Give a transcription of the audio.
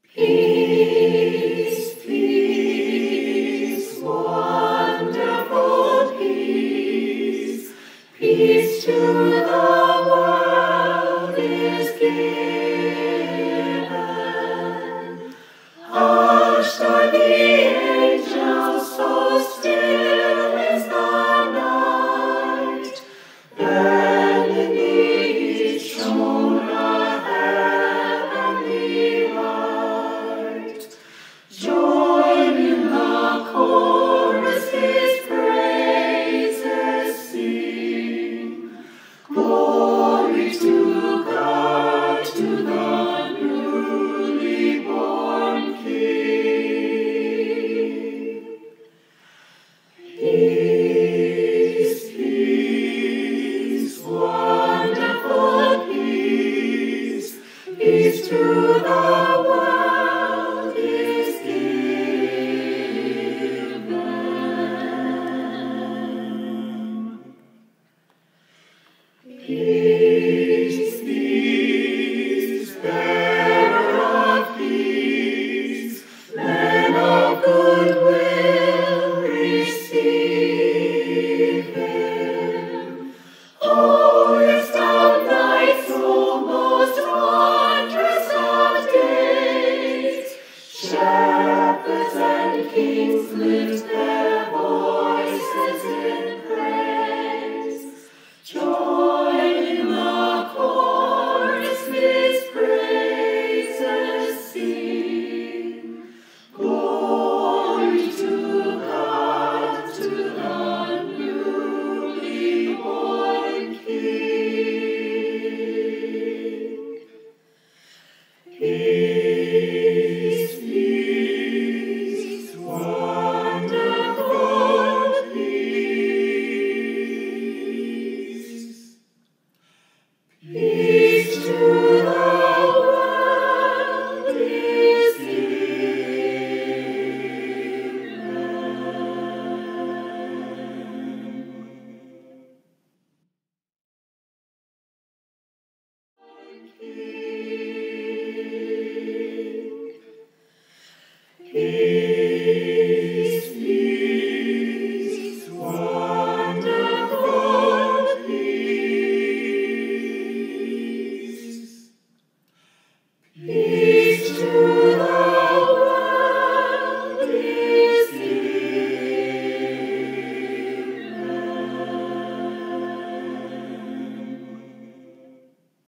Peace, peace, wonderful peace, peace to the world is given. Hushed are the angels, so still is the night. Then in the east shone a heavenly light. Join in the chorus, his praises sing. Glory to God, to the newly born King. Peace, peace, wonderful peace, peace to the